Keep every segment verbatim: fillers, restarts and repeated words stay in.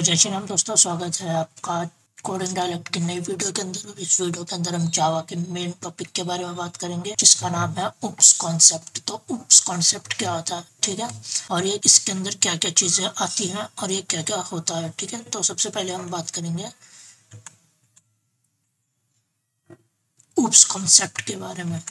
जय श्री राम दोस्तों, स्वागत है आपका कोडिंग डायलेक्ट की नई वीडियो के अंदर। और इस वीडियो के अंदर हम जावा के मेन टॉपिक के बारे में बात करेंगे, जिसका नाम है उप्स कॉन्सेप्ट। तो उप्स कॉन्सेप्ट क्या होता है, ठीक है, और ये इसके अंदर क्या क्या चीजें आती हैं और ये क्या क्या होता है, ठीक है। तो सबसे पहले हम बात करेंगे उप्स कॉन्सेप्ट के बारे में।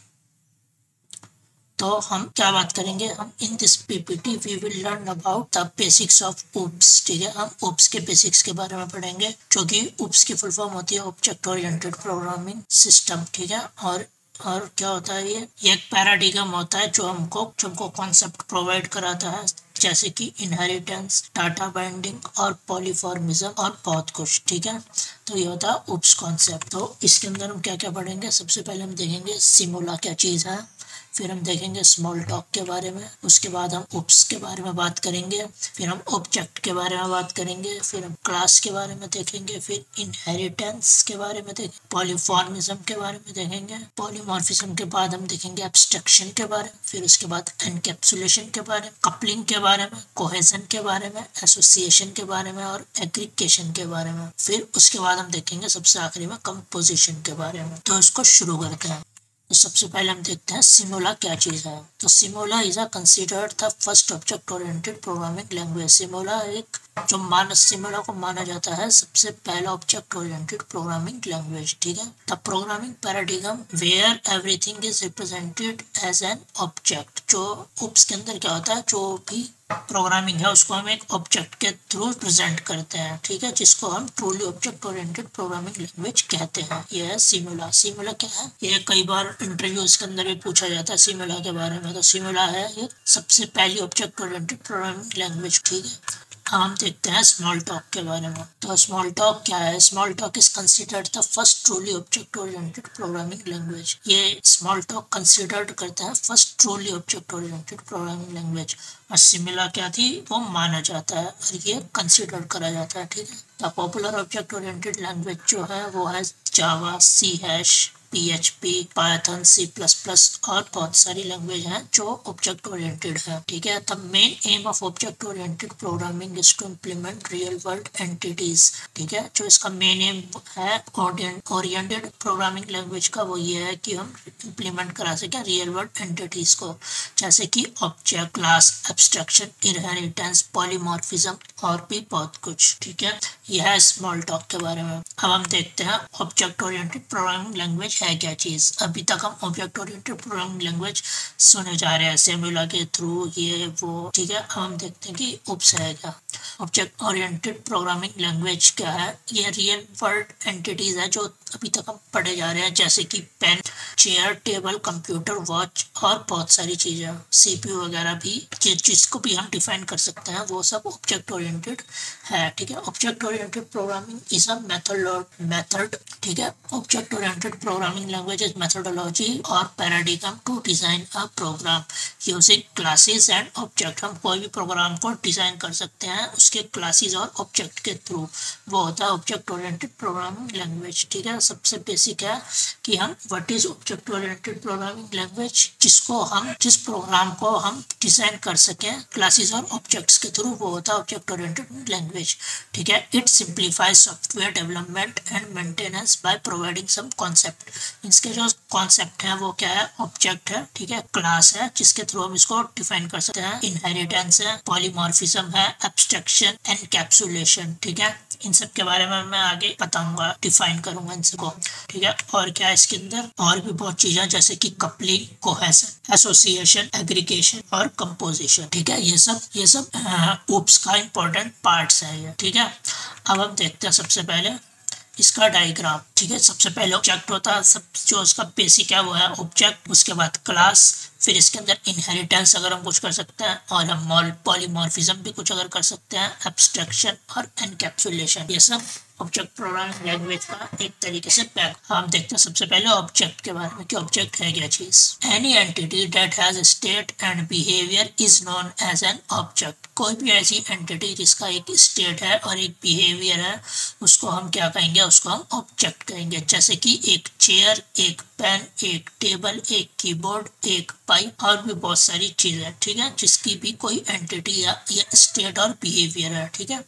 तो हम क्या बात करेंगे, हम in this PPT we will learn about the basics of OOPs, ठीक है। हम उप्स के बेसिक्स के बारे में पढ़ेंगे, जो कि उप्स की फुल फॉर्म होती है ऑब्जेक्ट ओरिएंटेड प्रोग्रामिंग सिस्टम, ठीक है। और और क्या होता है, ये ये एक पैराडिगम होता है जो हमको जो हमको कॉन्सेप्ट प्रोवाइड कराता है, जैसे कि इनहेरिटेंस, डाटा बाइंडिंग और पॉलीफॉर्मिज्म और बहुत कुछ, ठीक है। तो ये होता है उप्स कॉन्सेप्ट। तो इसके अंदर हम क्या क्या पढ़ेंगे, सबसे पहले हम देखेंगे सिमुला क्या चीज़ है, फिर हम देखेंगे स्मॉल टॉक के बारे में, उसके बाद हम उप्स के बारे में बात करेंगे, फिर हम ऑब्जेक्ट के बारे में बात करेंगे, फिर हम क्लास के बारे में देखेंगे, फिर इनहेरिटेंस के बारे में देखेंगे, पॉलीफॉर्मिज्म के बारे में देखेंगे, पॉलीमॉर्फिज्म के बाद हम देखेंगे एब्स्ट्रैक्शन के बारे में, फिर उसके बाद एनकैप्सुलेशन के बारे में, कपलिंग के बारे में, कोहेजन के बारे में, एसोसिएशन के बारे में और एग्रीगेशन के बारे में। फिर उसके बाद हम देखेंगे सबसे आखिरी में कंपोजिशन के बारे में। तो इसको शुरू करते हैं। तो सबसे पहले हम देखते हैं सिमुला क्या चीज़ है। तो Simula is a considered the first object oriented programming language. Simula एक जो मान सिमुला को माना जाता है सबसे पहला ऑब्जेक्ट ओरिएंटेड प्रोग्रामिंग लैंग्वेज, ठीक है। The programming paradigm where everything is represented as an object. जो उप्स के अंदर क्या होता है, जो भी प्रोग्रामिंग है उसको हम एक ऑब्जेक्ट के थ्रू प्रेजेंट करते हैं, ठीक है, जिसको हम truly object oriented programming language कहते हैं। ये है सिमुला। सिमुला क्या है, ये कई बार इंटरव्यूज के अंदर भी पूछा जाता है सिमुला के बारे में। तो सिमुला है ये सबसे पहली ऑब्जेक्ट ओरिएंटेड प्रोग्रामिंग लैंग्वेज, ठीक है। हम देखते हैं स्मॉल टॉक के बारे में। तो स्मॉल टॉक क्या है, Smalltalk is considered the first truly object oriented programming language. ये स्मॉल टॉक कंसिडर्ड करता है first truly object oriented programming language. और सिमिला क्या थी, वो माना जाता है और ये कंसिडर करा जाता है, ठीक है। The popular object oriented language जो है वो है Java, C hash, P H P, Python, C plus plus और बहुत सारी लैंग्वेज हैं जो ऑब्जेक्ट ओरिएंटेड है, ठीक है। The main aim of object oriented programming is to implement real world entities, ठीक है। जो इसका मेन एम है ओरिएंटेड प्रोग्रामिंग लैंग्वेज का, वो ये है कि हम इम्प्लीमेंट करा सकें रियल वर्ल्ड एंटिटीज को, जैसे कि object, class, abstraction, inheritance, polymorphism और भी बहुत कुछ, ठीक है। यह है स्मॉल टॉक के बारे में। अब हम देखते हैं ऑब्जेक्ट ओरिएंटेड प्रोग्रामिंग लैंग्वेज है क्या चीज। अभी तक हम ऑब्जेक्ट ओरिएंटेड प्रोग्रामिंग लैंग्वेज सुने जा रहे हैं सिमुला के थ्रू, ये वो, ठीक है। अब हम देखते हैं कि उप्स है क्या। ऑब्जेक्ट ओरिएंटेड प्रोग्रामिंग लैंग्वेज क्या है, ये रियल वर्ल्ड एंटिटीज है जो अभी तक हम पढ़े जा रहे हैं, जैसे कि pen, chair, table, computer, watch और बहुत सारी चीजें, सीपीयू वगैरह भी, जिसको भी हम डिफाइन कर सकते हैं, वो सब ऑब्जेक्ट ओरिएंटेड है, ठीक है। Object oriented programming is a method method ठीक है। Object oriented programming language is methodology और paradigm to design a program using classes and object. हम कोई भी प्रोग्राम को डिजाइन कर सकते हैं उसके क्लासेस और ऑब्जेक्ट के थ्रू, वो होता है ऑब्जेक्ट ओरिएंटेड प्रोग्रामिंग लैंग्वेज, ठीक है। सबसे बेसिक है कि हम what is object oriented programming language, जिसको हम जिस प्रोग्राम को हम डिजाइन कर सकें क्लासेस और ऑब्जेक्ट्स के थ्रू, वो होता है ऑब्जेक्ट ओरिएंटेड लैंग्वेज, ठीक है। It simplifies software development and maintenance by providing some concept. इसके जो कॉन्सेप्ट है वो क्या है, ऑब्जेक्ट है, ठीक है, क्लास है जिसके थ्रू हम इसको डिफाइन कर सकते हैं, इनहेरिटेंस है, पॉलीमॉर्फिज्म है, एब्स्ट्रैक्शन, एनकैप्सुलेशन, ठीक है। इन सब के बारे में मैं आगे बताऊंगा, डिफाइन करूंगा इन सबको, ठीक है। और क्या है इसके अंदर, और भी बहुत चीजें जैसे कि कपलिंग, कोहेजन, एसोसिएशन, एग्रीगेशन और कंपोजिशन, ठीक है। ये सब ये सब उप्स का इंपॉर्टेंट पार्ट्स है ये, ठीक है। अब हम देखते हैं सबसे पहले इसका डायग्राम, ठीक है। सबसे पहले ऑब्जेक्ट होता है, सब जो उसका बेसिक है वो है ऑब्जेक्ट, उसके बाद क्लास, फिर इसके अंदर इनहेरिटेंस अगर हम कुछ कर सकते हैं, और हम पॉलीमॉर्फिज्म भी कुछ अगर कर सकते हैं, एब्स्ट्रैक्शन और एनकैप्सुलेशन, ये सब ऑब्जेक्ट प्रोग्रामिंग लैंग्वेज का एक तरीके से पैक। हम देखते हैं सबसे पहले ऑब्जेक्ट के बारे में कि ऑब्जेक्ट है क्या चीज। Any entity that has state and behaviour is known as an object. कोई भी ऐसी एंटिटी जिसका एक स्टेट है और एक बिहेवियर है, उसको हम क्या कहेंगे, उसको हम ऑब्जेक्ट कहेंगे। जैसे कि एक चेयर, एक पेन, एक टेबल, एक कीबोर्ड, एक पाइप और भी बहुत सारी चीजें, ठीक है, जिसकी भी कोई एंटिटी या, या स्टेट और बिहेवियर है, ठीक है।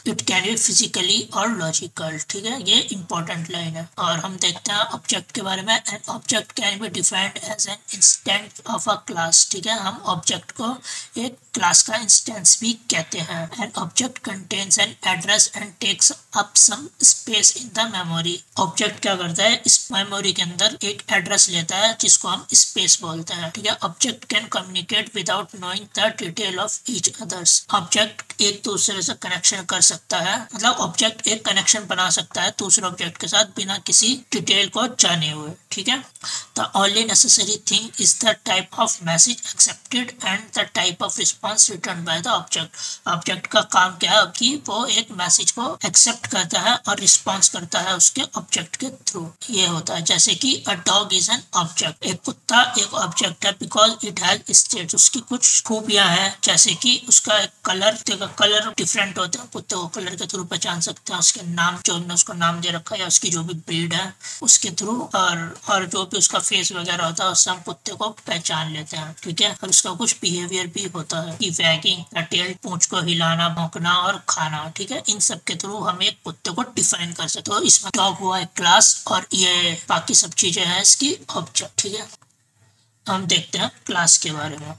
इट कैन बी फिजिकली और लॉजिकल। ठीक है, ये इंपॉर्टेंट लाइन है। और हम देखते हैं ऑब्जेक्ट के बारे में। An object can be defined as an instance of a class. ठीक है, हम ऑब्जेक्ट को एक क्लास का इंस्टेंस भी कहते हैं। An object contains an address and takes up some space in the memory. Object क्या करता है, इस मेमोरी के अंदर एक एड्रेस लेता है जिसको हम स्पेस बोलते हैं। ठीक है, object can communicate without knowing the detail of each others. Object एक दूसरे से कनेक्शन कर सकता है, मतलब ऑब्जेक्ट एक कनेक्शन बना सकता है दूसरे ऑब्जेक्ट के साथ बिना किसी डिटेल को जाने हुए। ठीक है, the only necessary thing is the type of message accepted and the type of response return by the object. Object का काम क्या है कि वो एक मैसेज को एक्सेप्ट करता है और रिस्पॉन्स करता है उसके ऑब्जेक्ट के थ्रू। ये होता है जैसे कि a dog is an object. एक कुत्ता एक ऑब्जेक्ट है बिकॉज इट हैज स्टेट्स। उसकी कुछ खूबियां हैं जैसे कि उसका एक कलर, कलर डिफरेंट होते हैं, कुत्ते को कलर के थ्रू पहचान सकते हैं। उसके नाम, जो हमने उसको नाम दे रखा है या उसकी जो भी ब्रीड है उसके थ्रू, और और जो भी उसका फेस वगैरह होता है उससे हम कुत्ते को पहचान लेते हैं। ठीक है, और उसका कुछ बिहेवियर भी होता है कि वैगिंग द टेल, पूंछ को हिलाना, भौंकना और खाना। ठीक है, इन सब के थ्रू हम एक कुत्ते को डिफाइन कर सकते हो। इसमें डॉग हुआ एक क्लास और ये बाकी सब चीजें हैं इसकी ऑब्जेक्ट। ठीक है, हम देखते हैं क्लास के बारे में।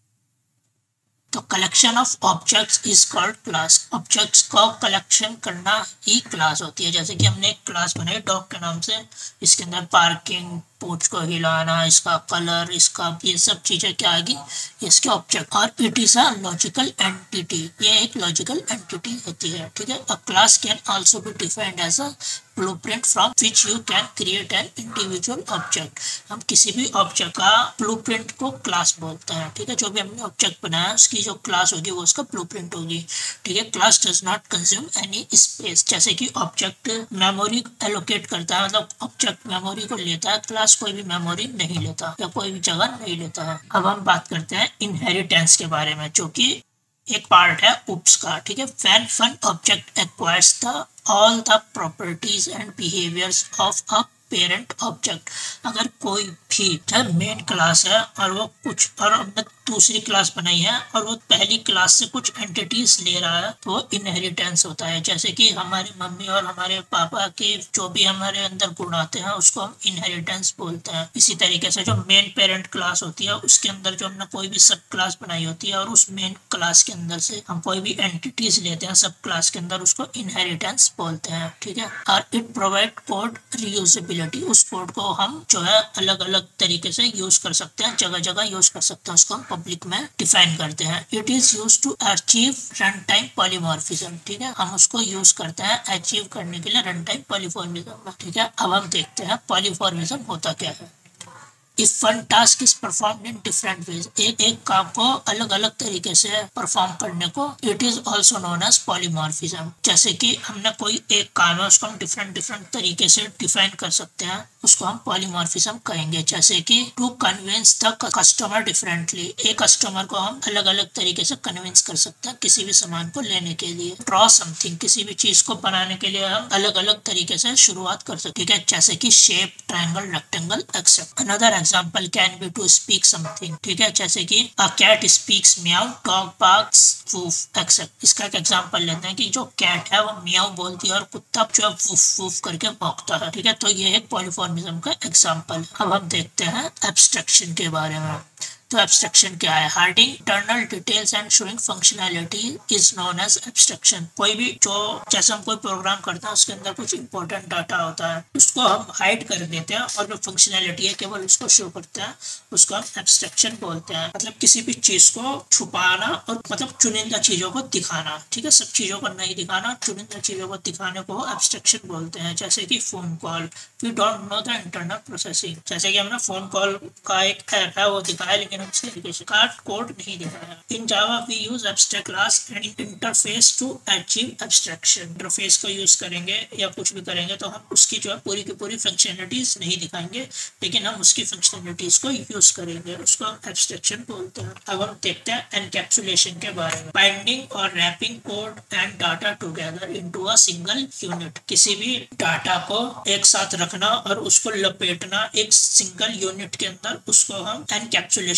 तो collection of objects is called class. Objects को कलेक्शन करना ही क्लास होती है। जैसे कि हमने एक क्लास बनाई डॉग के नाम से, इसके अंदर पार्किंग, पूंछ को हिलाना, इसका कलर, इसका ये सब चीजें क्या आएगी, इसके ऑब्जेक्ट। और it is a logical entity, ये एक लॉजिकल एंटिटी होती है। ठीक है, a class can also be defined as a blueprint from which you can create an individual object. हम किसी भी ऑब्जेक्ट का ब्लूप्रिंट को क्लास बोलते हैं। ठीक है, जो भी हमने ऑब्जेक्ट बनाया उसकी जो क्लास होगी वो उसका ब्लूप्रिंट होगी। ठीक है, class does not consume any space. जैसे कि ऑब्जेक्ट मेमोरी एलोकेट करता है, मतलब ऑब्जेक्ट मेमोरी को लेता है, क्लास कोई भी मेमोरी नहीं लेता या कोई भी जगह नहीं लेता है। अब हम बात करते हैं इनहेरिटेंस के बारे में, जो कि एक पार्ट है उप्स का। ठीक है, when one object acquires the all the properties and behaviours of a parent object. अगर कोई भी चाहे मेन क्लास है और वो कुछ और हमने दूसरी क्लास बनाई है और वो पहली क्लास से कुछ एंटिटीज ले रहा है तो वो इनहेरिटेंस होता है। जैसे कि हमारी मम्मी और हमारे पापा के जो भी हमारे अंदर गुण आते हैं उसको हम इनहेरिटेंस बोलते हैं। इसी तरीके से जो मेन पेरेंट क्लास होती है उसके अंदर जो हमने कोई भी सब क्लास बनाई होती है और उस मेन क्लास के अंदर से हम कोई भी एंटिटीज लेते हैं सब क्लास के अंदर, उसको इनहेरिटेंस बोलते हैं। ठीक है, और इट प्रोवाइड कोड रीयूजेबिलिटी। उस कोड को हम जो है अलग अलग तरीके से यूज कर सकते हैं, जगह जगह यूज कर सकते हैं, उसको हम पब्लिक में डिफाइन करते हैं। It is use to achieve run time polymorphism. ठीक है, हम उसको यूज करते हैं अचीव करने के लिए रन टाइम पॉलीमॉर्फिज्म। ठीक है, अब हम देखते हैं पॉलीमॉर्फिज्म होता क्या है। If one task is performed in different ways, एक एक काम को अलग अलग तरीके से परफॉर्म करने को it is also known as polymorphism. जैसे कि हमने कोई एक काम है उसको हम डिफरेंट डिफरेंट तरीके से डिफाइन कर सकते हैं, उसको हम पॉलीमॉर्फिज्म कहेंगे। जैसे कि to convince the customer differently, एक कस्टमर को हम अलग अलग तरीके से कन्विंस कर सकते हैं किसी भी सामान को लेने के लिए। ड्रॉ समथिंग, किसी भी चीज को बनाने के लिए हम अलग अलग तरीके से शुरुआत कर सकते हैं। जैसे कि shape, triangle, rectangle, except. Another example can be to speak something. ठीक है, जैसे कि a cat speaks meow, dog barks woof, except. इसका एक एग्जाम्पल लेते हैं कि जो कैट है वो म्याऊ बोलती है और कुत्ता जो है वूफ वूफ करके भौंकता है। ठीक है, तो ये एक पॉलीमॉर्फिज्म का एग्जाम्पल। अब हम देखते हैं एब्स्ट्रैक्शन के बारे में। तो एब्स्ट्रैक्शन क्या है? Hiding internal details and showing functionality is known as abstraction. कोई भी जो जैसे हम कोई प्रोग्राम करते हैं उसके अंदर कुछ इंपॉर्टेंट डाटा होता है उसको हम हाइड कर देते हैं और जो फंक्शनैलिटी है केवल उसको शो करते हैं, उसको हम एब्स्ट्रैक्शन बोलते हैं। मतलब किसी भी चीज को छुपाना और मतलब चुनिंदा चीजों को दिखाना। ठीक है, सब चीजों को नहीं दिखाना, चुनिंदा चीजों को दिखाने को एब्स्ट्रैक्शन बोलते हैं। जैसे कि phone call, we don't know the internal processing. जैसे कि हमने फोन कॉल का एक ऐप है वो दिखाया लेकिन उसके एप्लीकेशन का कोड नहीं दिखाया। In Java we use abstract class and interface to achieve abstraction. Interface को यूज करेंगे या कुछ भी करेंगे तो हम उसकी जो है पूरी की पूरी फंक्शनलिटीज नहीं दिखाएंगे लेकिन हम उसकी फंक्शनलिटीज को यूज करेंगे, उसको हम एब्स्ट्रैक्शन बोलते हैं। अब हम देखते हैं एनकैप्सुलेशन के बारे में। बाइंडिंग और wrapping code and data together into a single unit. किसी भी डाटा को एक साथ रखना और उसको लपेटना एक सिंगल यूनिट के अंदर, उसको हम एनकैप्सुलेशन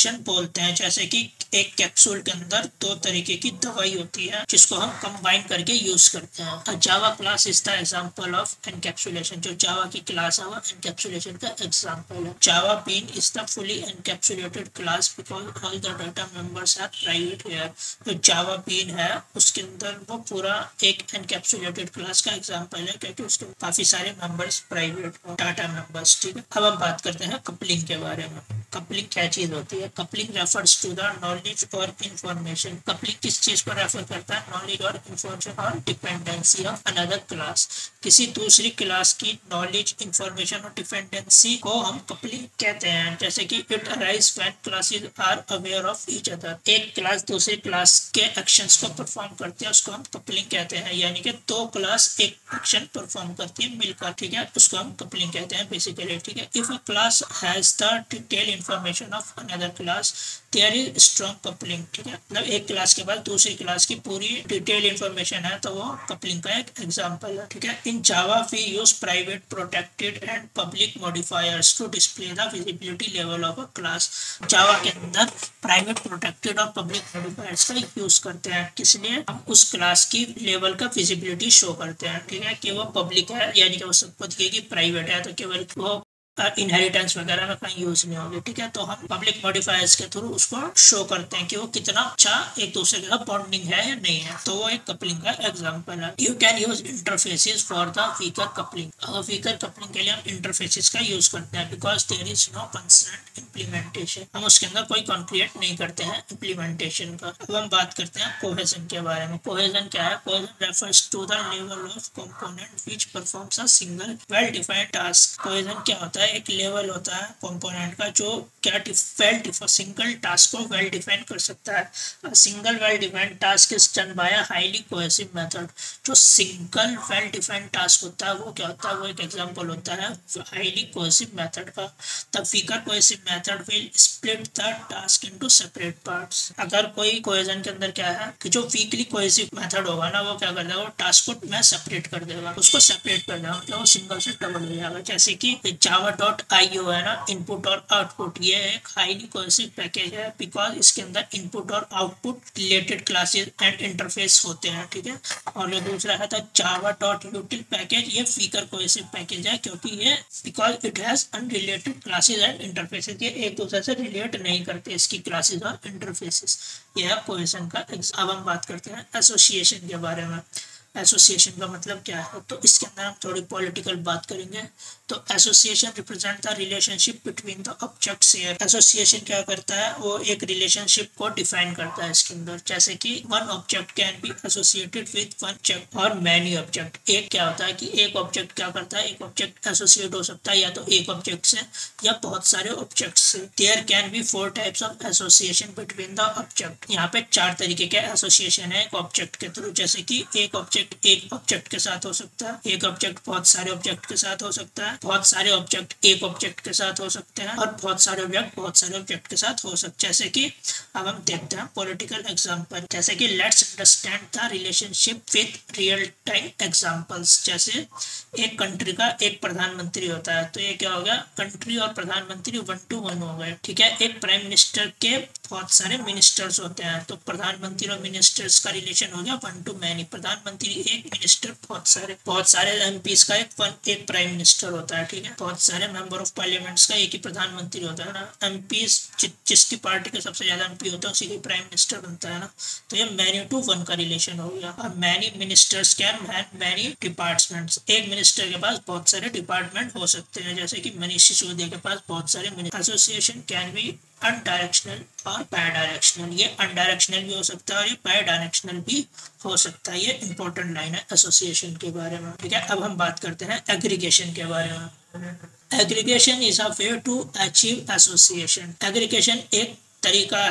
एनकैप्सुलेशन बोलते हैं। जैसे कि एक कैप्सूल के अंदर दो तरीके की दवाई होती है जिसको हम कंबाइन करके यूज करते हैं। Java class is the example of encapsulation. जो जावा की क्लास है वो एनकैप्सुलेशन का एग्जांपल है। Java bean is the fully encapsulated class because all the data members are private here. जो जावा बीन है उसके अंदर वो पूरा एक एनकैप्सुलेटेड क्लास का एग्जांपल है क्योंकि उसके काफी सारे मेंबर्स प्राइवेट डाटा मेंबर्स। ठीक है, अब हम बात करते हैं कपलिंग के बारे में। कपलिंग क्या चीज होती है? Coupling refers to the knowledge और इंफॉर्मेशन। कपलिंग किस चीज को रेफर करता है? नॉलेज और इंफॉर्मेशन और डिपेंडेंसी ऑफ अनदर क्लास। किसी दूसरी क्लास की नॉलेज, इंफॉर्मेशन और डिपेंडेंसी को हम कपलिंग कहते हैं। जैसे कि it arise when classes are aware of each other. एक क्लास दूसरी क्लास के एक्शंस को परफॉर्म करती है, उसको हम कपलिंग कहते हैं। यानी कि दो क्लास एक एक्शन परफॉर्म करती है मिलकर, ठीक है, उसको हम कपलिंग कहते हैं बेसिकली। ठीक है, if a class has the detail information of another class there is strong coupling. ठीक है, मतलब एक क्लास के बाद दूसरी क्लास की पूरी डिटेल इंफॉर्मेशन है तो वो कपलिंग का एक एग्जांपल है। ठीक है, in Java we use private, protected and public modifiers to display the visibility level of a class. Java के अंदर प्राइवेट, प्रोटेक्टेड और पब्लिक मॉडिफायर्स का यूज करते हैं। किस लिए? हम उस क्लास की लेवल का विजिबिलिटी शो करते हैं। ठीक है, कि वो पब्लिक है यानी कि वो सबको दिखेगी, प्राइवेट है तो केवल वो इनहेरिटेंस वगैरह में कहीं यूज नहीं होगी। ठीक है, तो हम पब्लिक मॉडिफायर्स के थ्रू उसको शो करते हैं कि वो कितना अच्छा एक दूसरे के साथ बॉन्डिंग है या नहीं है, तो वो एक कपलिंग का एग्जांपल है। You can use interfaces for the weaker coupling. Weaker coupling के लिए हम इंटरफेसेस का यूज करते हैं because there is no concern implementation. हम उसके अंदर कोई कॉन्क्रिएट नहीं करते हैं इम्प्लीमेंटेशन का। अब हम बात करते हैं कोहेजन के बारे में। कोहेजन क्या है? Cohesion refers to the level of component which performs a single well defined task. Cohesion क्या होता है? एक लेवल होता है कंपोनेंट का जो क्या वेल सिंगल टास्क को वेल डिफाइन कर सकता है। Single well defined task is done by a highly cohesive method. जो सिंगल वेल डिफाइंड टास्क होता है वो क्या होता है? वो एक एग्जांपल होता है हाईली कोहेसिव मेथड का। The weaker cohesive method will split the task into separate parts. अगर कोई कोहेजन के अंदर क्या है कि जो वीकली कोहेसिव मेथड होगा ना वो क्या कर देगा? वो टास्क को मैं सेपरेट कर देगा, उसको सेपरेट कर देगा, मतलब वो सिंगल से डबल हो जाएगा। जैसे कि जावा डॉट आई ओ है ना, इनपुट और आउटपुट, ये एक हाईली कोहेसिव पैकेज है बिकॉज इसके अंदर इनपुट और output related classes and interface होते हैं। ठीक है, और जो दूसरा है तो जावा डॉट यूटिल पैकेज, ये वीकर कोहेसिव पैकेज है क्योंकि ये because it has unrelated classes and interfaces. ये एक दूसरे से रिलेट नहीं करते इसकी क्लासेस और इंटरफेसेस। ये है कोहेजन का। अब हम बात करते हैं एसोसिएशन के बारे में। एसोसिएशन का मतलब क्या है? तो इसके अंदर हम थोड़ी पॉलिटिकल बात करेंगे। तो association represent the relationship between the objects here. Association क्या करता है? वो एक रिलेशनशिप को डिफाइन करता है इसके अंदर। जैसे कि one object can be associated with one object और मैनी ऑब्जेक्ट। एक क्या होता है कि एक ऑब्जेक्ट क्या करता है? एक ऑब्जेक्ट एसोसिएट हो सकता है या तो एक ऑब्जेक्ट से या बहुत सारे ऑब्जेक्ट से। There can be four types of association between the object. यहाँ पे चार तरीके के एसोसिएशन है एक ऑब्जेक्ट के थ्रू। जैसे कि एक ऑब्जेक्ट एक ऑब्जेक्ट के साथ हो सकता है, एक ऑब्जेक्ट बहुत सारे ऑब्जेक्ट के साथ हो सकता है, बहुत सारे ऑब्जेक्ट एक ऑब्जेक्ट के साथ हो सकते हैं और बहुत सारे ऑब्जेक्ट बहुत सारे ऑब्जेक्ट के साथ हो सकते हैं। जैसे कि अब हम देखते हैं पॉलिटिकल एग्जांपल। जैसे कि let's understand the relationship with real time examples. जैसे एक कंट्री का एक प्रधानमंत्री होता है तो ये क्या हो गया? कंट्री और प्रधानमंत्री वन टू वन हो गए। ठीक है, एक प्राइम मिनिस्टर के बहुत सारे मिनिस्टर्स होते हैं तो प्रधानमंत्री और मिनिस्टर्स का रिलेशन हो गया वन टू मैनी। प्रधानमंत्री एक, मिनिस्टर बहुत सारे। बहुत सारे एमपीस का एक वन एक प्राइम मिनिस्टर होता है। ठीक है, बहुत सारे मेंबर ऑफ पार्लियामेंट्स का एक ही प्रधानमंत्री होता है ना। एमपीस जि, जिसकी पार्टी के सबसे ज्यादा एमपी होता है उसी का प्राइम मिनिस्टर बनता है ना। तो ये मैनी टू वन का रिलेशन हो गया। और many ministers can have many departments. एक मिनिस्टर के पास बहुत सारे डिपार्टमेंट हो सकते हैं। जैसे कि मनीष सिसोदिया के पास बहुत सारे। एसोसिएशन कैन बी अनडायरेक्शनल और बाय डायरेक्शनल। ये अनडायरेक्शनल भी हो सकता है और ये बाय डायरेक्शनल भी हो सकता है। ये इंपॉर्टेंट लाइन है एसोसिएशन के बारे में। ठीक है, अब हम बात करते हैं एग्रीगेशन के बारे में। Aggregation is a way to achieve association. Aggregation एक तरीका है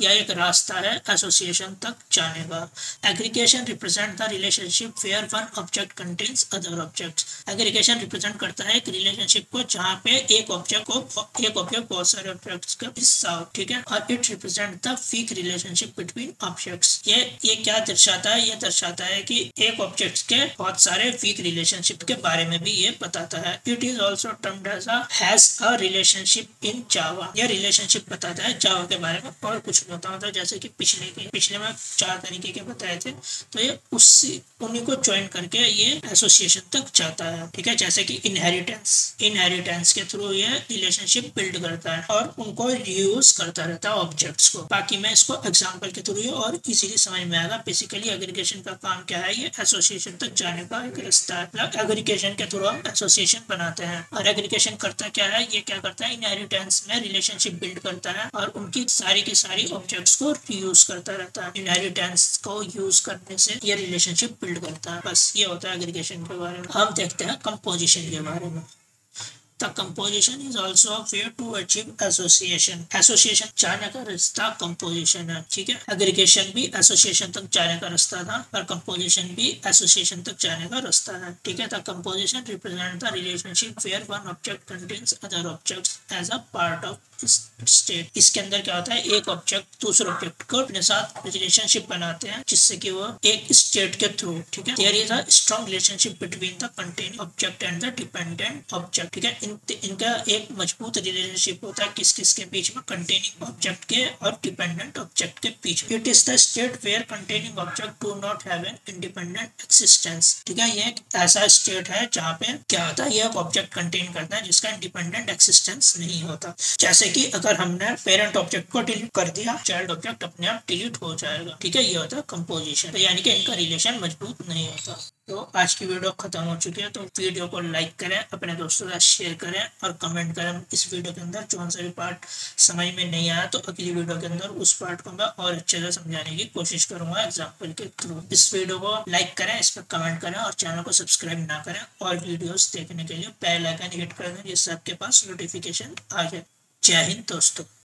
या एक रास्ता है एसोसिएशन तक जाने का। Aggregation represent the relationship where one object contains other objects. Aggregation represent करता है एक रिलेशनशिप को जहाँ पे एक ऑब्जेक्ट को एक ऑब्जेक्ट बहुत सारे ऑब्जेक्ट्स का हिस्सा हो, ठीक है। और it represent the weak relationship between objects. ये ये क्या दर्शाता है? ये दर्शाता है कि एक ऑब्जेक्ट के बहुत सारे वीक रिलेशनशिप के बारे में भी ये बताता है। It is also termed as a has a relationship in Java. यह रिलेशनशिप बताता है जावा के बारे में और कुछ नहीं होता। मतलब जैसे कि पिछले के पिछले में चार तरीके के बताए थे, तो ये उससे उन्हीं को ज्वाइन करके ये एसोसिएशन तक जाता है, ठीक है। जैसे कि इनहेरिटेंस इनहेरिटेंस के थ्रू ये रिलेशनशिप बिल्ड करता है और उनको यूज करता रहता है ऑब्जेक्ट्स को। बाकी मैं इसको एग्जांपल के थ्रू और इजीली समझ में आएगा। बेसिकली एग्रीगेशन का काम क्या है? ये एसोसिएशन तक जाने का एक रास्ता है। एग्रीगेशन के थ्रू हम एसोसिएशन बनाते हैं। और एग्रीगेशन करता क्या है? ये क्या करता है? इनहेरिटेंस में रिलेशनशिप बिल्ड करता है और उनकी सारी की सारी ऑब्जेक्ट्स को यूज करता रहता है। इनहेरिटेंस को यूज करने से ये रिलेशनशिप बिल्ड करता है। बस ये होता है एग्रीगेशन के बारे में। हम देखते हैं कंपोजिशन के बारे में। The composition is also a way to achieve association. Association जाने का रास्ता composition है, ठीक है। Aggregation भी association तक जाने का रास्ता था और composition भी association तक जाने का रास्ता है, ठीक है। The composition represents the relationship where one object contains other objects as a part of state. इसके अंदर क्या होता है? एक ऑब्जेक्ट दूसरे ऑब्जेक्ट को अपने साथ रिलेशनशिप बनाते हैं जिससे कि वो एक स्टेट के थ्रू, ठीक है। There is a strong relationship between the containing object and the dependent object, ठीक है। इन, इनका एक मजबूत रिलेशनशिप होता है किस किस के बीच में? कंटेनिंग ऑब्जेक्ट के और डिपेंडेंट ऑब्जेक्ट के बीच। It is the state where containing object do not have an independent existence, ठीक है। ये एक ऐसा स्टेट है जहाँ पे क्या होता है? ये एक ऑब्जेक्ट कंटेन करता है जिसका इंडिपेंडेंट एक्सिस्टेंस नहीं होता। जैसे कि अगर हमने पेरेंट ऑब्जेक्ट को डिलीट कर दिया, चाइल्ड ऑब्जेक्ट अपने आप डिलीट हो जाएगा, ठीक है। ये होता है कंपोजिशन। तो यानी कि इनका रिलेशन मजबूत नहीं होता। तो आज की वीडियो खत्म हो चुकी है। तो वीडियो को लाइक करें, अपने दोस्तों के साथ शेयर करें और कमेंट करें इस वीडियो के अंदर कौन सा भी पार्ट समझ में नहीं आया तो अगली वीडियो के अंदर उस पार्ट को मैं और अच्छे से समझाने की कोशिश करूंगा एग्जाम्पल के थ्रू। इस वीडियो को लाइक करें, इस पर कमेंट करें और चैनल को सब्सक्राइब ना करें और वीडियोस देखने के लिए बेल आइकन हिट कर दें जिससे आपके पास नोटिफिकेशन आ जाए। जय हिंद दोस्तों।